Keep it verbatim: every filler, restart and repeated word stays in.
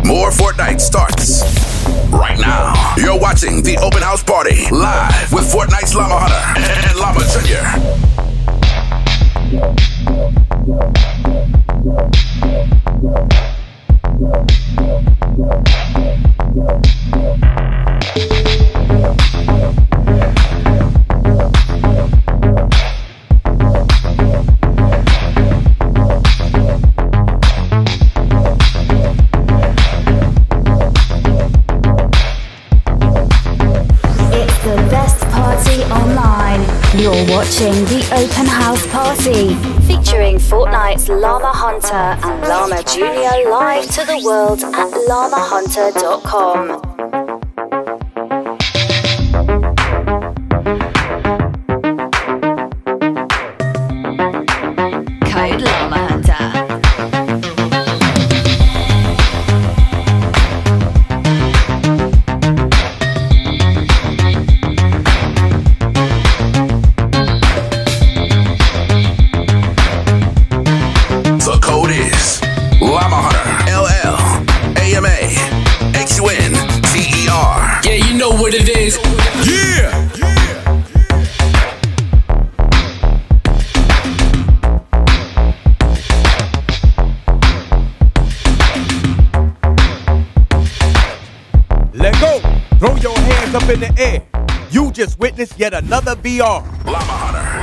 More Fortnite starts right now. You're watching the open house party live with Fortnite's 𝗟𝗟𝗔𝗠𝗪 and Llama Junior You're watching the Open House Party, featuring Fortnite's 𝗟𝗟𝗔𝗠𝗪 and Llama Junior live to the world at llama hunter dot com. Code 𝗟𝗟𝗔𝗠𝗪. Yeah, you know what it is. Yeah! Let go. Throw your hands up in the air. You just witnessed yet another V R. llama hunter.